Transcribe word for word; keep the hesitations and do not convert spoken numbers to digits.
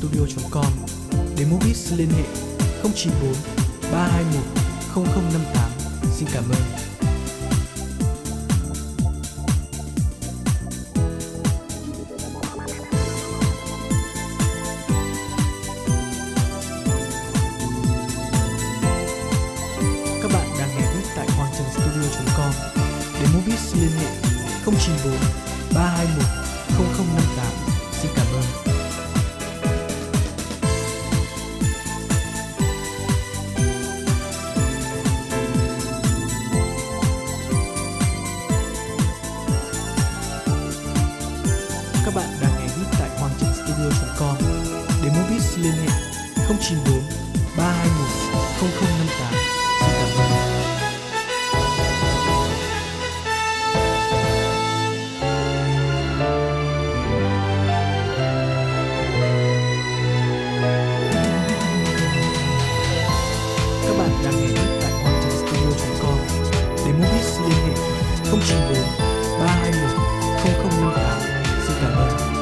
studio chấm com. Để Movies liên hệ không chín bốn ba hai một không không năm tám. Xin cảm ơn. Các bạn đang nghe viết tại hoàng trần studio chấm com. Để Movies liên hệ không chín bốn ba hai một không không năm tám. Xin cảm ơn. Các bạn đang nghe viết tại hoàng trần studio chấm com. Để Movies liên hệ không chín bốn ba hai một không không năm tám. Xin cảm ơn. Các bạn đang nghe viết tại hoàng trần studio chấm com. Để Movies liên hệ không chín bốn ba hai một không không năm tám. Xin cảm ơn.